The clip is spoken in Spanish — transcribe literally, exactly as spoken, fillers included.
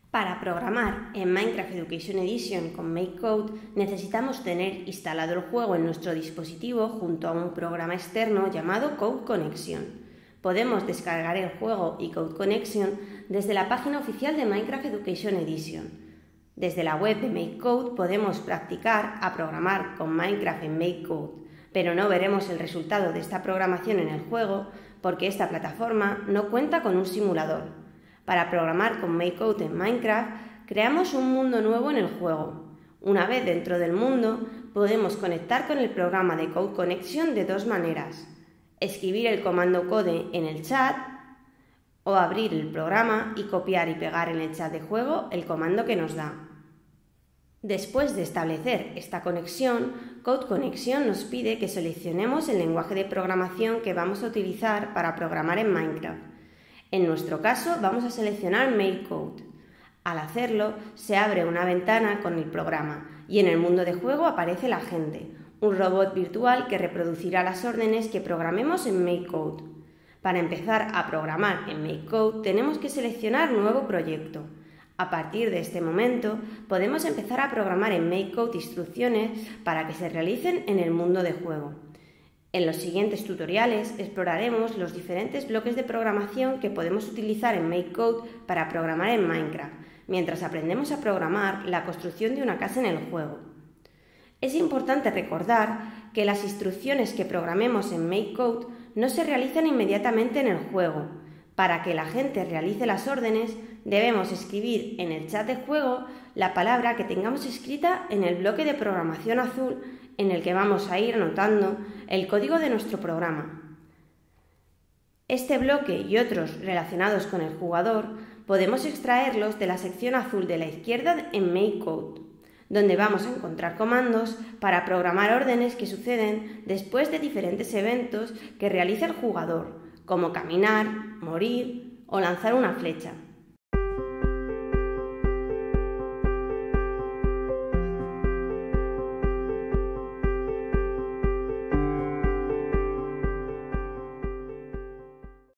Para programar en Minecraft Education Edition con MakeCode necesitamos tener instalado el juego en nuestro dispositivo junto a un programa externo llamado Code Connection. Podemos descargar el juego y Code Connection desde la página oficial de Minecraft Education Edition. Desde la web de MakeCode podemos practicar a programar con Minecraft en MakeCode, pero no veremos el resultado de esta programación en el juego porque esta plataforma no cuenta con un simulador. Para programar con MakeCode en Minecraft, creamos un mundo nuevo en el juego. Una vez dentro del mundo, podemos conectar con el programa de Code Connection de dos maneras: escribir el comando code en el chat o abrir el programa y copiar y pegar en el chat de juego el comando que nos da. Después de establecer esta conexión, Code Connection nos pide que seleccionemos el lenguaje de programación que vamos a utilizar para programar en Minecraft. En nuestro caso vamos a seleccionar MakeCode. Al hacerlo, se abre una ventana con el programa y en el mundo de juego aparece la gente, un robot virtual que reproducirá las órdenes que programemos en MakeCode. Para empezar a programar en MakeCode tenemos que seleccionar Nuevo proyecto. A partir de este momento podemos empezar a programar en MakeCode instrucciones para que se realicen en el mundo de juego. En los siguientes tutoriales exploraremos los diferentes bloques de programación que podemos utilizar en MakeCode para programar en Minecraft, mientras aprendemos a programar la construcción de una casa en el juego. Es importante recordar que las instrucciones que programemos en MakeCode no se realizan inmediatamente en el juego. Para que la gente realice las órdenes, debemos escribir en el chat de juego la palabra que tengamos escrita en el bloque de programación azul en el que vamos a ir anotando el código de nuestro programa. Este bloque y otros relacionados con el jugador podemos extraerlos de la sección azul de la izquierda en MakeCode, donde vamos a encontrar comandos para programar órdenes que suceden después de diferentes eventos que realiza el jugador, como caminar, morir o lanzar una flecha.